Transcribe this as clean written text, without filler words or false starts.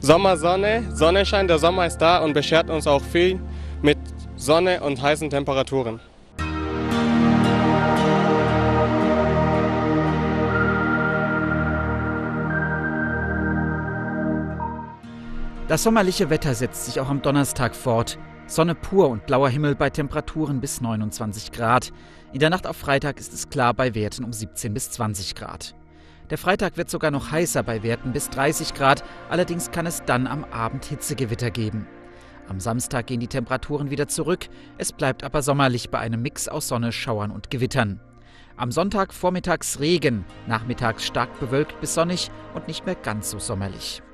Sommersonne, Sonnenschein, der Sommer ist da und beschert uns auch viel mit Sonne und heißen Temperaturen. Das sommerliche Wetter setzt sich auch am Donnerstag fort. Sonne pur und blauer Himmel bei Temperaturen bis 29 Grad. In der Nacht auf Freitag ist es klar bei Werten um 17 bis 20 Grad. Der Freitag wird sogar noch heißer bei Werten bis 30 Grad, allerdings kann es dann am Abend Hitzegewitter geben. Am Samstag gehen die Temperaturen wieder zurück, es bleibt aber sommerlich bei einem Mix aus Sonne, Schauern und Gewittern. Am Sonntag vormittags Regen, nachmittags stark bewölkt bis sonnig und nicht mehr ganz so sommerlich.